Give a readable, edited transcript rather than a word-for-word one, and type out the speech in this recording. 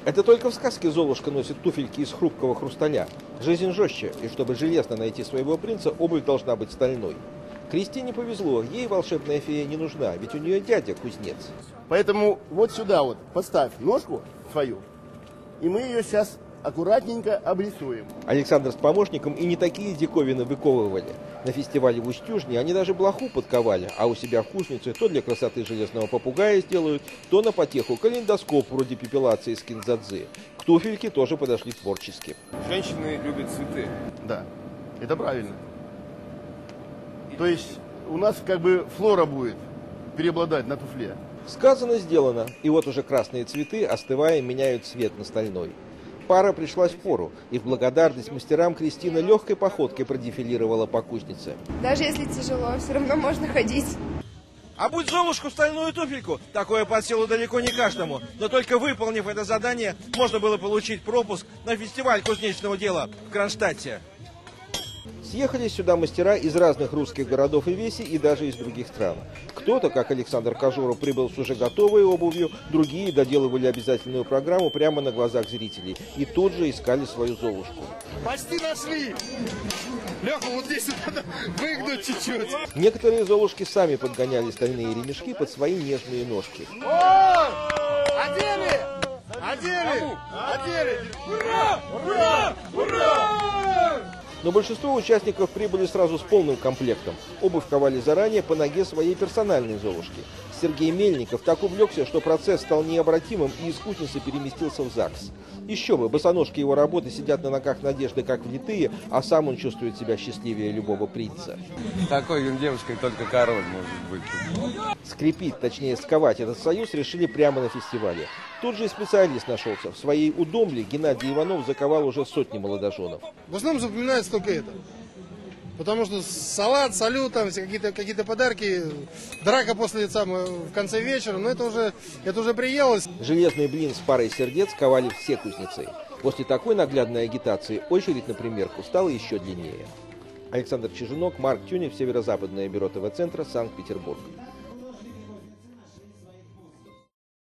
Это только в сказке Золушка носит туфельки из хрупкого хрусталя. Жизнь жестче, и чтобы железно найти своего принца, обувь должна быть стальной. Кристине повезло, ей волшебная фея не нужна, ведь у нее дядя кузнец. Поэтому вот сюда вот поставь ножку свою, и мы ее сейчас аккуратненько обрисуем. Александр с помощником и не такие диковины выковывали. На фестивале в Устюжне они даже блоху подковали, а у себя в кузнице то для красоты железного попугая сделают, то на потеху калейдоскоп вроде пепелации из кинзадзы. К туфельке тоже подошли творчески. Женщины любят цветы. Да, это правильно. То есть у нас как бы флора будет преобладать на туфле. Сказано, сделано. И вот уже красные цветы, остывая, меняют цвет на стальной. Пара пришлась в пору, и в благодарность мастерам Кристина легкой походкой продефилировала по кузнице. Даже если тяжело, все равно можно ходить. А будь Золушку стальную туфельку, такое под силу далеко не каждому. Но только выполнив это задание, можно было получить пропуск на фестиваль кузнечного дела в Кронштадте. Съехались сюда мастера из разных русских городов и весей, и даже из других стран. Кто-то, как Александр Кожуров, прибыл с уже готовой обувью, другие доделывали обязательную программу прямо на глазах зрителей. И тут же искали свою Золушку. Почти нашли! Леха, вот здесь надо выгнуть чуть-чуть. Некоторые Золушки сами подгоняли стальные ремешки под свои нежные ножки. О! Одели! Одели! Одели! Ура! Ура! Ура! Но большинство участников прибыли сразу с полным комплектом. Обувь ковали заранее по ноге своей персональной Золушки. Сергей Мельников так увлекся, что процесс стал необратимым и из кузницы переместился в ЗАГС. Еще бы, босоножки его работы сидят на ногах Надежды как влитые, а сам он чувствует себя счастливее любого принца. Такой девушкой только король может быть. Скрепить, точнее сковать этот союз решили прямо на фестивале. Тут же и специалист нашелся. В своей удомле Геннадий Иванов заковал уже сотни молодоженов. В основном запоминается только это. Потому что салат, салют, там какие-то подарки, драка после в конце вечера, но это уже приелось. Железный блин с парой сердец ковали все кузнецы. После такой наглядной агитации очередь на примерку стала еще длиннее. Александр Чижинок, Марк Тюнев, Северо-Западное бюро ТВ-центра, Санкт-Петербург.